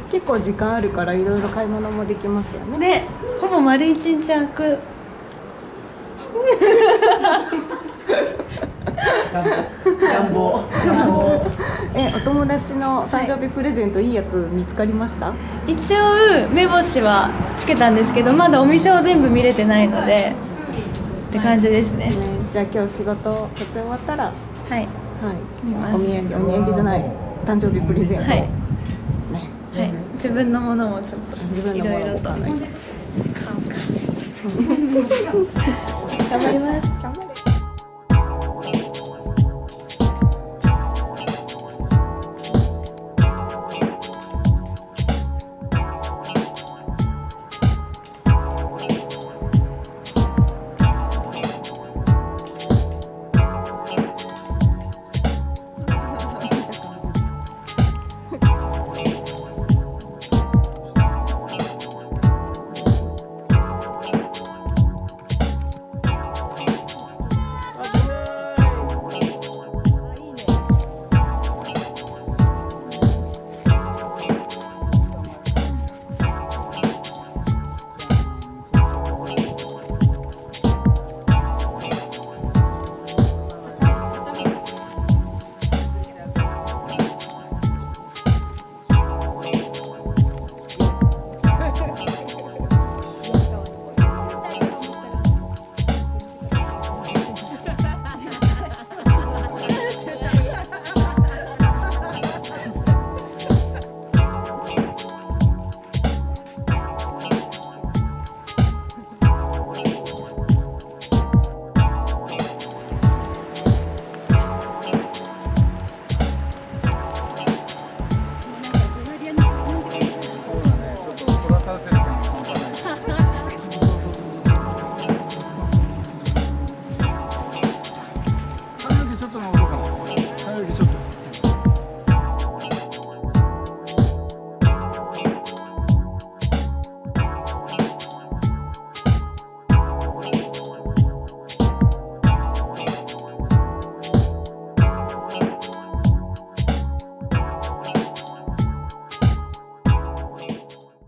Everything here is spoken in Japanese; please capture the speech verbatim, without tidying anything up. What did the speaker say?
結構時間あるからいろいろ買い物もできますよね。 ね、ほぼ丸一日空く。 暖房。 え、お友達の誕生日プレゼントいいやつ見つかりました？ 一応目星はつけたんですけど、まだお店を全部見れてないのでって感じですね。 ね、じゃあ今日仕事撮影終わったら、はい、 はい、見ます。 お土産、お土産じゃない、誕生日プレゼント。 はい、 ね、 はい、自分のものもちょっと自分のものも買わないと。 頑張ります。